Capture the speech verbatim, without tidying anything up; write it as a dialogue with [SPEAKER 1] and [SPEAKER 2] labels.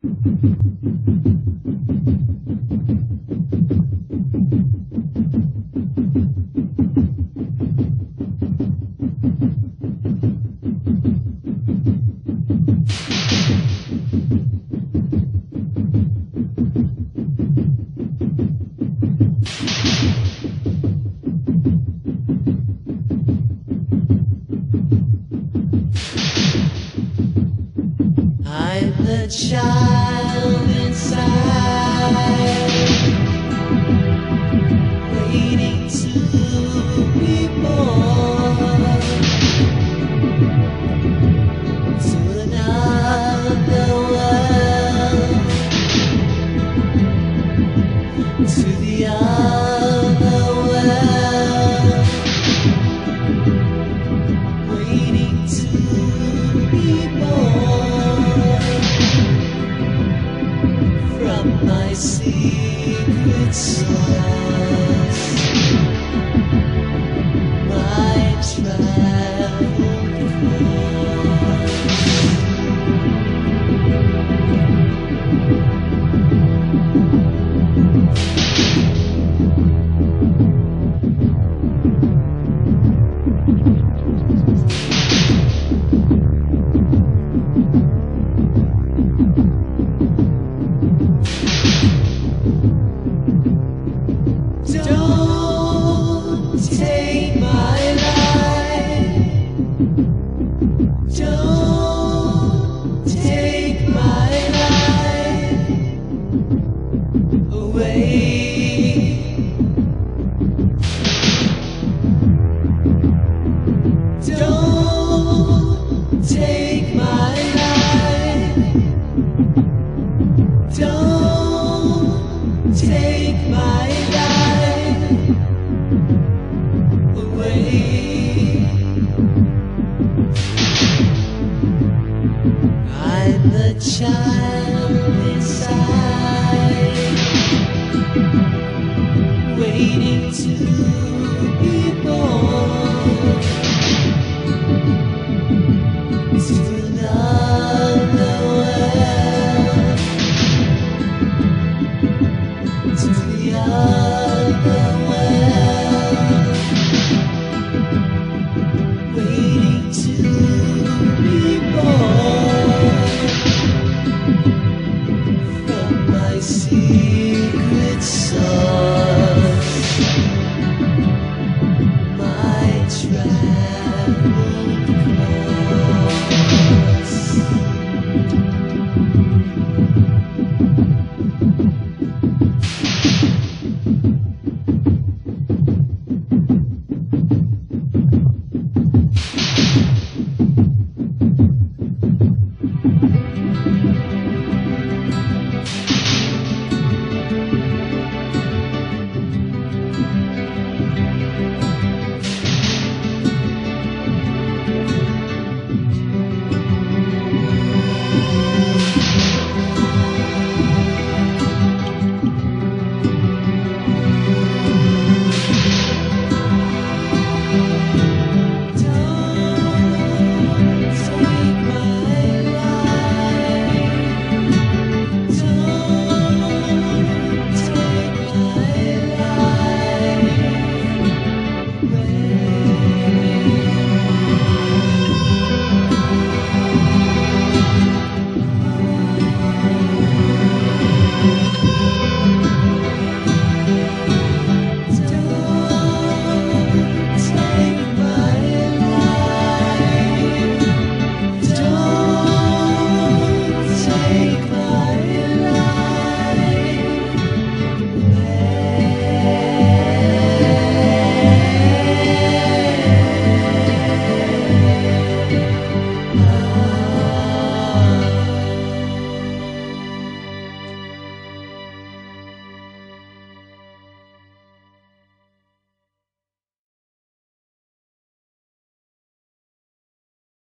[SPEAKER 1] Child inside, waiting to be born to another world, to the other world, waiting to be born from my secret source, my travel Don't take my life. Don't take my life away. Don't take my life. Don't take my life away. I'm the child inside, waiting to